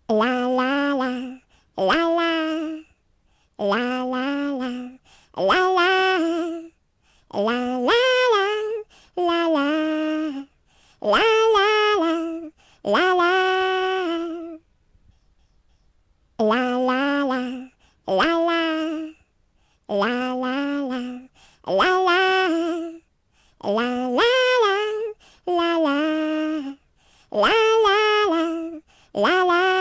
La la la, la la, la la la, la la, la la la, la la, la la la, la la, la la la, la la, la la la, la la, la la la, la la, la la la, la la.